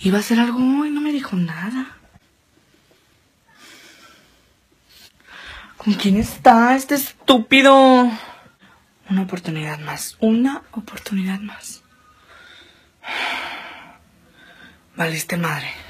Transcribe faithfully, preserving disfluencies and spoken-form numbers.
Iba a hacer algo y no me dijo nada. ¿Con quién está este estúpido? Una oportunidad más. Una oportunidad más. Valiste madre.